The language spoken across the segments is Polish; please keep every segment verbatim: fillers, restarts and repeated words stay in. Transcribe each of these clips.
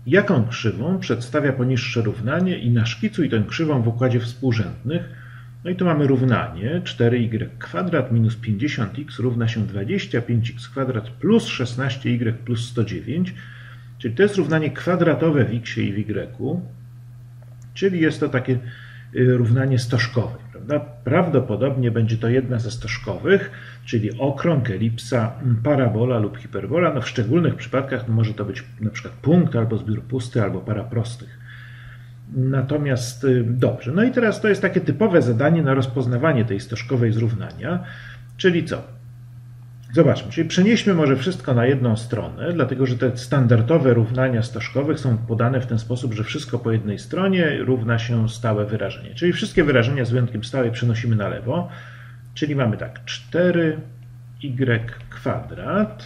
jaką krzywą przedstawia poniższe równanie i naszkicuj tę krzywą w układzie współrzędnych. No i tu mamy równanie cztery y kwadrat minus pięćdziesiąt x równa się dwadzieścia pięć x kwadrat plus szesnaście y plus sto dziewięć, czyli to jest równanie kwadratowe w x i w y, czyli jest to takie równanie stożkowe, prawda? Prawdopodobnie będzie to jedna ze stożkowych, czyli okrąg, elipsa, parabola lub hiperbola. No w szczególnych przypadkach może to być na przykład punkt, albo zbiór pusty, albo para prostych. Natomiast dobrze, no i teraz to jest takie typowe zadanie na rozpoznawanie tej stożkowej z równania, czyli co? Zobaczmy, czyli przenieśmy może wszystko na jedną stronę, dlatego że te standardowe równania stożkowych są podane w ten sposób, że wszystko po jednej stronie równa się stałe wyrażenie. Czyli wszystkie wyrażenia z wyjątkiem stałej przenosimy na lewo, czyli mamy tak, cztery y kwadrat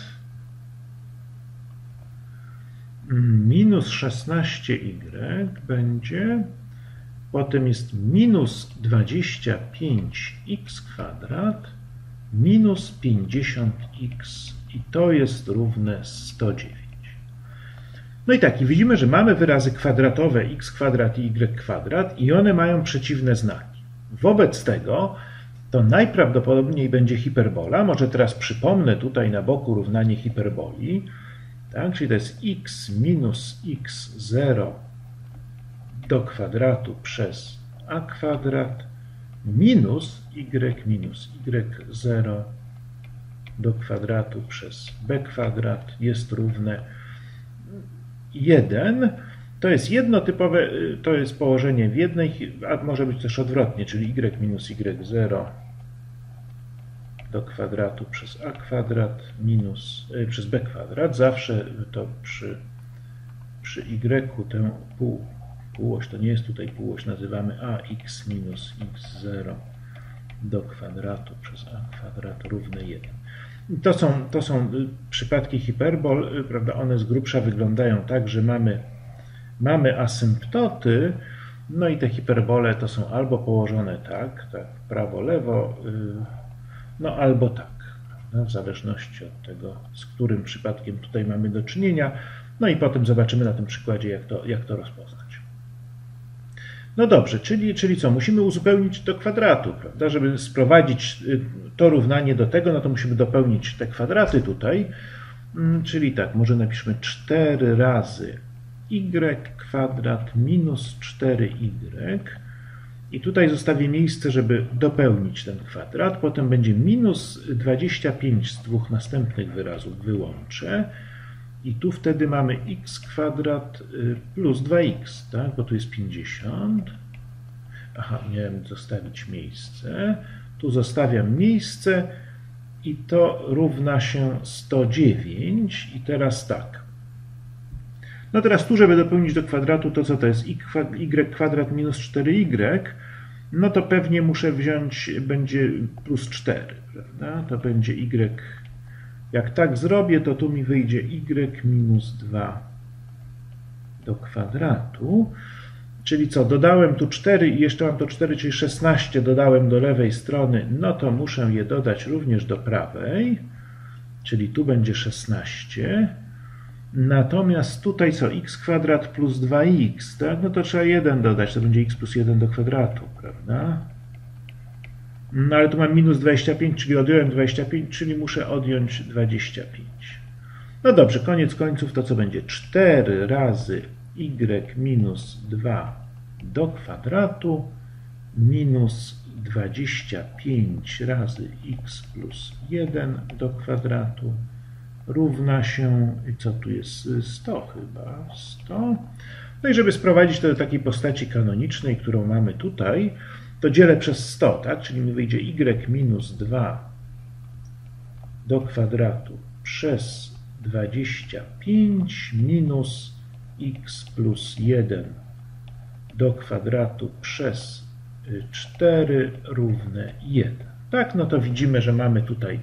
minus szesnaście y będzie, potem jest minus dwadzieścia pięć x kwadrat minus pięćdziesiąt x i to jest równe sto dziewięć. No i tak, i widzimy, że mamy wyrazy kwadratowe x kwadrat i y kwadrat i one mają przeciwne znaki. Wobec tego to najprawdopodobniej będzie hiperbola. Może teraz przypomnę tutaj na boku równanie hiperboli. Tak, czyli to jest x minus x zero do kwadratu przez a kwadrat minus y minus y zero do kwadratu przez b kwadrat jest równe jeden. To jest jednotypowe, to jest położenie w jednej, a może być też odwrotnie, czyli y minus y zero do kwadratu przez a kwadrat minus y, przez b kwadrat. Zawsze to przy, przy y tę pół, półoś, to nie jest tutaj półoś, nazywamy ax minus x zero do kwadratu przez a kwadrat równe jeden. To są, to są przypadki hiperbol, prawda? One z grubsza wyglądają tak, że mamy, mamy asymptoty, no i te hiperbole to są albo położone tak, tak prawo, lewo, no albo tak, prawda? W zależności od tego, z którym przypadkiem tutaj mamy do czynienia. No i potem zobaczymy na tym przykładzie, jak to, jak to rozpoznać. No dobrze, czyli, czyli co? Musimy uzupełnić do kwadratu, prawda? Żeby sprowadzić to równanie do tego, no to musimy dopełnić te kwadraty tutaj. Czyli tak, może napiszmy cztery razy y kwadrat minus cztery y. I tutaj zostawię miejsce, żeby dopełnić ten kwadrat. Potem będzie minus dwadzieścia pięć z dwóch następnych wyrazów wyłączę. I tu wtedy mamy x kwadrat plus dwa x, tak? Bo tu jest pięćdziesiąt. Aha, miałem zostawić miejsce. Tu zostawiam miejsce i to równa się sto dziewięć. I teraz tak. No teraz tu, żeby dopełnić do kwadratu, to co to jest? Y kwadrat minus cztery y. No to pewnie muszę wziąć, będzie plus cztery, prawda? To będzie y. Jak tak zrobię, to tu mi wyjdzie y minus dwa do kwadratu. Czyli co? Dodałem tu cztery i jeszcze mam to cztery, czyli szesnaście dodałem do lewej strony. No to muszę je dodać również do prawej. Czyli tu będzie szesnaście. Natomiast tutaj co? X kwadrat plus dwa x, tak? No to trzeba jeden dodać, to będzie x plus jeden do kwadratu, prawda? No ale tu mam minus dwadzieścia pięć, czyli odjąłem dwadzieścia pięć, czyli muszę odjąć dwadzieścia pięć. No dobrze, koniec końców to co będzie? cztery razy y minus dwa do kwadratu minus dwadzieścia pięć razy x plus jeden do kwadratu równa się, i co tu jest, sto chyba, sto. No i żeby sprowadzić to do takiej postaci kanonicznej, którą mamy tutaj, to dzielę przez sto, tak? Czyli mi wyjdzie y minus dwa do kwadratu przez dwadzieścia pięć minus x plus jeden do kwadratu przez cztery równe jeden. Tak, no to widzimy, że mamy tutaj,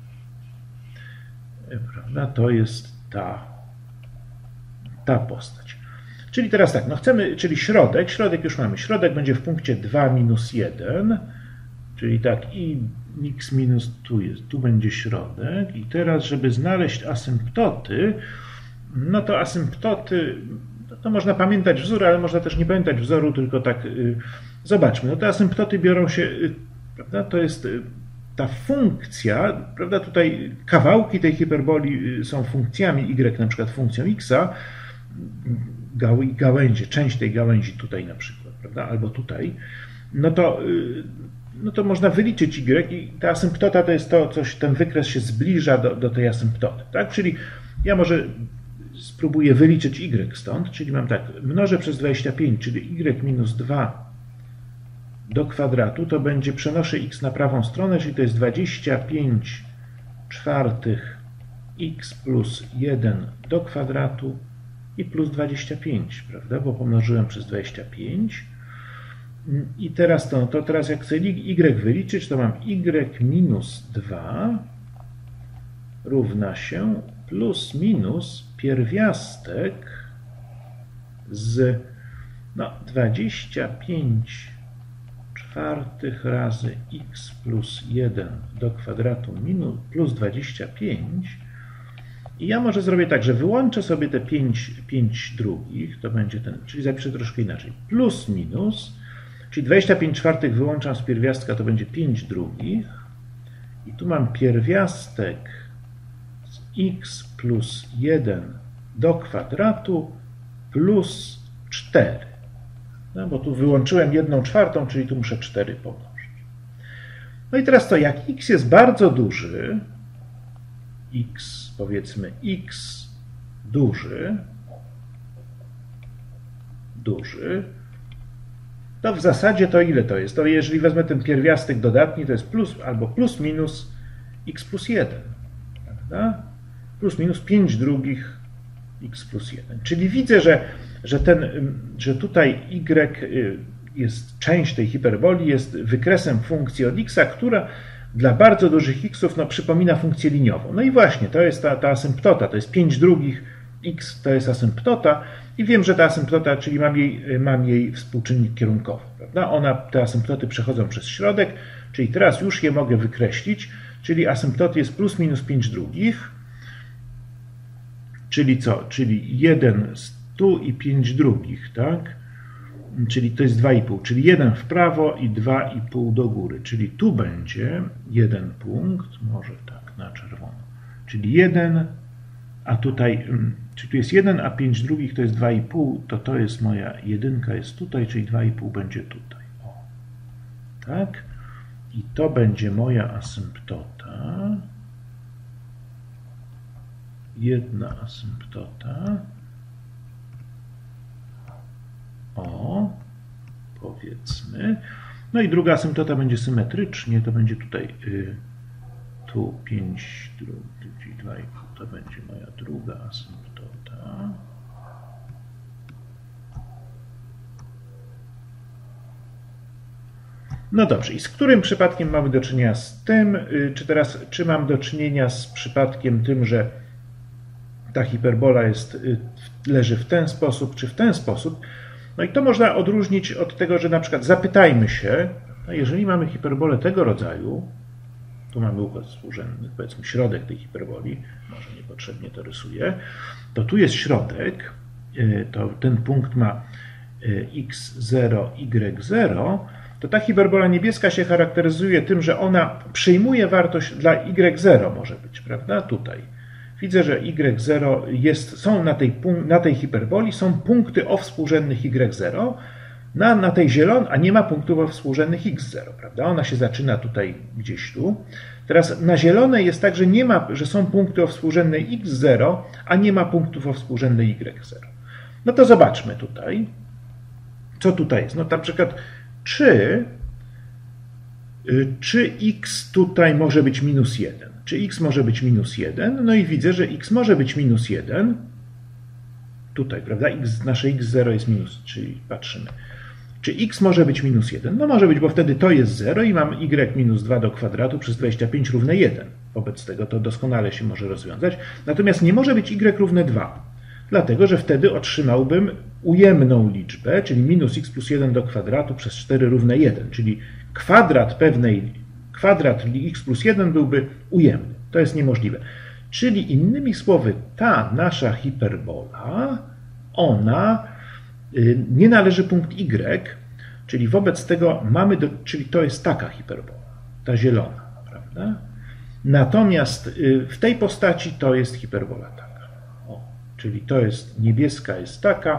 prawda, to jest ta, ta postać. Czyli teraz tak, no chcemy, czyli środek, środek już mamy, środek będzie w punkcie dwa minus jeden, czyli tak i x minus tu jest, tu będzie środek i teraz, żeby znaleźć asymptoty, no to asymptoty, to można pamiętać wzór, ale można też nie pamiętać wzoru, tylko tak y, zobaczmy. No te asymptoty biorą się, y, prawda, to jest y, ta funkcja, prawda, tutaj kawałki tej hiperboli y, są funkcjami, y na przykład funkcją xa, gał, gałęzie, część tej gałęzi tutaj na przykład, prawda, albo tutaj, no to, y, no to można wyliczyć y i ta asymptota to jest to, coś, ten wykres się zbliża do, do tej asymptoty, tak, czyli ja może spróbuję wyliczyć y stąd, czyli mam tak, mnożę przez dwadzieścia pięć, czyli y minus dwa do kwadratu, to będzie, przenoszę x na prawą stronę, czyli to jest dwadzieścia pięć czwartych x plus jeden do kwadratu i plus dwadzieścia pięć, prawda, bo pomnożyłem przez dwadzieścia pięć. I teraz to, to teraz jak chcę y wyliczyć, to mam y minus dwa równa się plus minus pierwiastek z no, dwadzieścia pięć czwartych razy x plus jeden do kwadratu minus plus dwadzieścia pięć. I ja może zrobię tak, że wyłączę sobie te pięć, pięć drugich, to będzie ten, czyli zapiszę troszkę inaczej, plus minus, czyli dwadzieścia pięć czwartych wyłączam z pierwiastka, to będzie pięć drugich. I tu mam pierwiastek z x plus jeden do kwadratu plus cztery. No, bo tu wyłączyłem jedną czwartą, czyli tu muszę cztery pomnożyć. No i teraz to, jak x jest bardzo duży, x, powiedzmy x duży, duży, to w zasadzie to ile to jest? To jeżeli wezmę ten pierwiastek dodatni, to jest plus albo plus minus x plus jeden, prawda? Plus minus pięć drugich x plus jeden. Czyli widzę, że, że, ten, że tutaj y jest część tej hiperboli, jest wykresem funkcji od x, która dla bardzo dużych xów no, przypomina funkcję liniową. No i właśnie, to jest ta, ta asymptota, to jest pięć drugich x, to jest asymptota i wiem, że ta asymptota, czyli mam jej, mam jej współczynnik kierunkowy, prawda? Ona, te asymptoty przechodzą przez środek, czyli teraz już je mogę wykreślić, czyli asymptoty jest plus minus pięć drugich, czyli co? Czyli jeden stu i pięć drugich, tak? Czyli to jest dwa i pół, czyli jeden w prawo i dwa i pół do góry, czyli tu będzie jeden punkt, może tak na czerwono, czyli jeden, a tutaj, czyli tu jest jeden, a pięć drugich to jest dwa i pół, to to jest moja jedynka jest tutaj, czyli dwa i pół będzie tutaj. O, tak? I to będzie moja asymptota. Jedna asymptota. O, powiedzmy. No i druga asymptota będzie symetrycznie, to będzie tutaj y, tu pięć, czyli dwa i pół, to będzie moja druga asymptota. No dobrze, i z którym przypadkiem mamy do czynienia z tym, y, czy teraz, czy mam do czynienia z przypadkiem tym, że ta hiperbola jest, y, leży w ten sposób, czy w ten sposób? No i to można odróżnić od tego, że na przykład zapytajmy się, no jeżeli mamy hiperbolę tego rodzaju, tu mamy układ współrzędny, powiedzmy środek tej hiperboli, może niepotrzebnie to rysuję, to tu jest środek, to ten punkt ma x zero, y zero, to ta hiperbola niebieska się charakteryzuje tym, że ona przyjmuje wartość dla y zero może być, prawda, tutaj. Widzę, że y zero jest, są na tej, na tej hiperboli, są punkty o współrzędnych y zero, na, na tej zielonej, a nie ma punktów o współrzędnych x zero, prawda? Ona się zaczyna tutaj gdzieś tu. Teraz na zielonej jest tak, że, nie ma, że są punkty o współrzędnej x zero, a nie ma punktów o współrzędnej y zero. No to zobaczmy tutaj, co tutaj jest. No na przykład, czy, czy x tutaj może być minus jeden? Czy x może być minus jeden? No i widzę, że x może być minus jeden. Tutaj, prawda? X, nasze x zero jest minus, czyli patrzymy. Czy x może być minus jeden? No może być, bo wtedy to jest zero i mam y minus dwa do kwadratu przez dwadzieścia pięć równe jeden. Wobec tego to doskonale się może rozwiązać. Natomiast nie może być y równe dwa. Dlatego, że wtedy otrzymałbym ujemną liczbę, czyli minus x plus jeden do kwadratu przez cztery równe jeden. Czyli kwadrat pewnej kwadrat x plus jeden byłby ujemny. To jest niemożliwe. Czyli innymi słowy, ta nasza hiperbola, ona nie należy punkt Y, czyli wobec tego mamy, do, czyli to jest taka hiperbola, ta zielona, prawda? Natomiast w tej postaci to jest hiperbola taka. O, czyli to jest niebieska jest taka.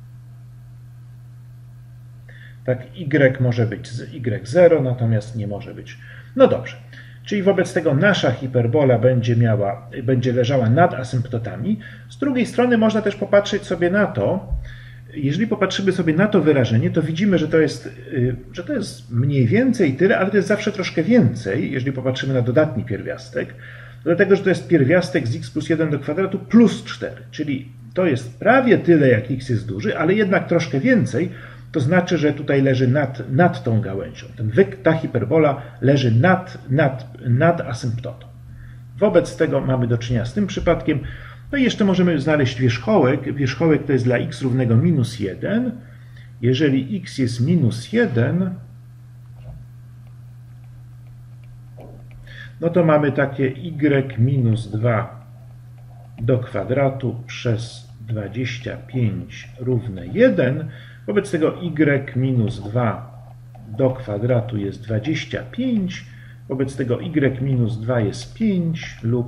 Tak, Y może być z Y zero, natomiast nie może być. No dobrze. Czyli wobec tego nasza hiperbola będzie miała, będzie leżała nad asymptotami. Z drugiej strony można też popatrzeć sobie na to, jeżeli popatrzymy sobie na to wyrażenie, to widzimy, że to jest, że to jest mniej więcej tyle, ale to jest zawsze troszkę więcej, jeżeli popatrzymy na dodatni pierwiastek, dlatego, że to jest pierwiastek z x plus jeden do kwadratu plus cztery, czyli to jest prawie tyle, jak x jest duży, ale jednak troszkę więcej, to znaczy, że tutaj leży nad, nad tą gałęzią. Ten wyk, ta hiperbola leży nad, nad, nad asymptotą. Wobec tego mamy do czynienia z tym przypadkiem. No i jeszcze możemy znaleźć wierzchołek. Wierzchołek to jest dla x równego minus jeden. Jeżeli x jest minus jeden, no to mamy takie y minus dwa do kwadratu przez dwadzieścia pięć równe jeden. Wobec tego y minus dwa do kwadratu jest dwadzieścia pięć. Wobec tego y minus dwa jest pięć lub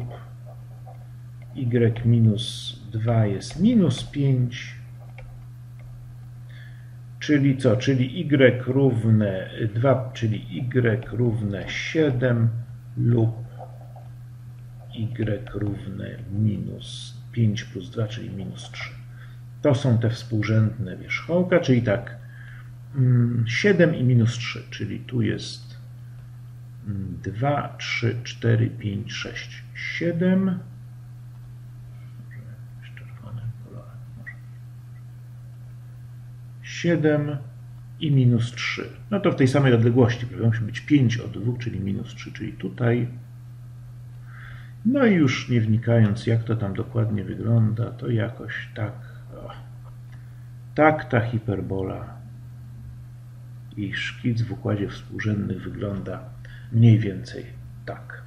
y minus dwa jest minus pięć. Czyli co? Czyli y równe dwa, czyli y równe siedem lub y równe minus pięć plus dwa, czyli minus trzy. To są te współrzędne wierzchołka, czyli tak siedem i minus trzy, czyli tu jest dwa, trzy, cztery, pięć, sześć, siedem. siedem i minus trzy. No to w tej samej odległości, prawda? Musi być pięć od dwóch, czyli minus trzy, czyli tutaj. No i już nie wnikając, jak to tam dokładnie wygląda, to jakoś tak, o, tak ta hiperbola i szkic w układzie współrzędnych wygląda mniej więcej tak.